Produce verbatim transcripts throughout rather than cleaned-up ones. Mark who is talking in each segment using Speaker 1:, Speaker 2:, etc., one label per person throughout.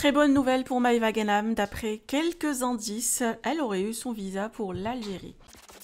Speaker 1: Très bonne nouvelle pour Maeva Ghanem, d'après quelques indices, elle aurait eu son visa pour l'Algérie.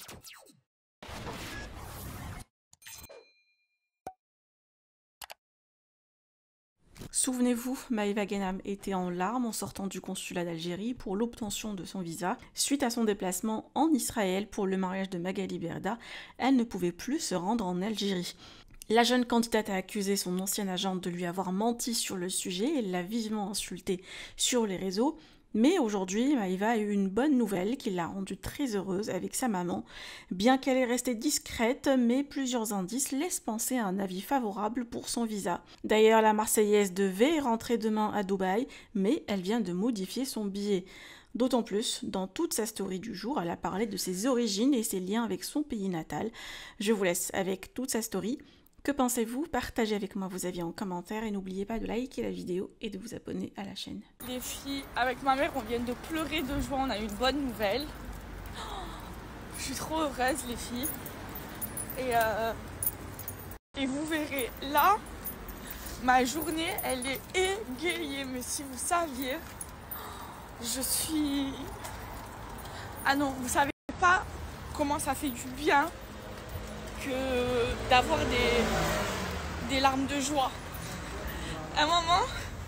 Speaker 1: Souvenez-vous, Maeva Ghanem était en larmes en sortant du consulat d'Algérie pour l'obtention de son visa. Suite à son déplacement en Israël pour le mariage de Magali Berda, elle ne pouvait plus se rendre en Algérie. La jeune candidate a accusé son ancienne agente de lui avoir menti sur le sujet et l'a vivement insultée sur les réseaux. Mais aujourd'hui, Maeva a eu une bonne nouvelle qui l'a rendue très heureuse avec sa maman. Bien qu'elle est restée discrète, mais plusieurs indices laissent penser à un avis favorable pour son visa. D'ailleurs, la Marseillaise devait rentrer demain à Dubaï, mais elle vient de modifier son billet. D'autant plus, dans toute sa story du jour, elle a parlé de ses origines et ses liens avec son pays natal. Je vous laisse avec toute sa story. Que pensez-vous? Partagez avec moi vos avis en commentaire et n'oubliez pas de liker la vidéo et de vous abonner à la chaîne.
Speaker 2: Les filles, avec ma mère, on vient de pleurer de joie, on a eu une bonne nouvelle. Je suis trop heureuse les filles. Et, euh, et vous verrez, là, ma journée, elle est égayée. Mais si vous saviez, je suis... Ah non, vous savez pas comment ça fait du bien que d'avoir des, des larmes de joie. À un moment,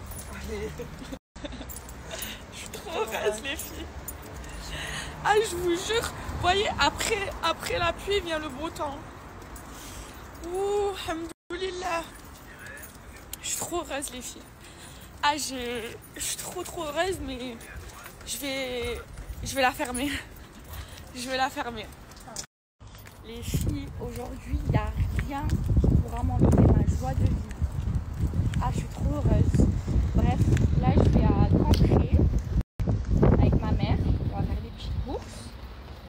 Speaker 2: je suis trop heureuse les filles. Ah, je vous jure, vous voyez, après, après la pluie vient le beau temps. Ouh, alhamdoulilah. Je suis trop heureuse les filles. Ah, je, je suis trop trop heureuse, mais je vais, je vais la fermer. Je vais la fermer. Les filles, aujourd'hui, il n'y a rien qui pourra m'enlever ma joie de vivre. Ah, je suis trop heureuse. Bref, là, je vais